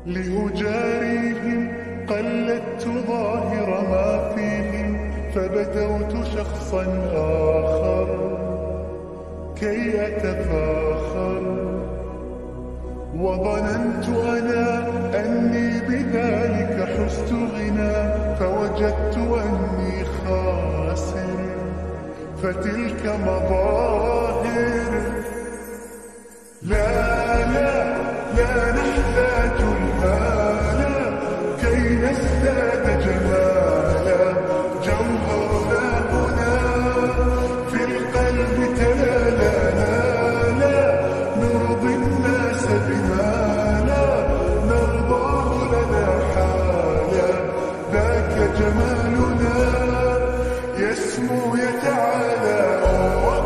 لأجاريهم قلدت ظاهر ما فيهم، فبدوت شخصا آخر كي أتفاخر، وظننت أنا أني بذلك حزت غنى، فوجدت أني خاسر، فتلك مظاهر. لا لا لا نحتاج المال كي نزداد جمالا، جوهرنا هنا في القلب تلالا، لا نرضي الناس بما لا نرضاه لنا حالا، ذاك جمالنا يسمو يتعالى.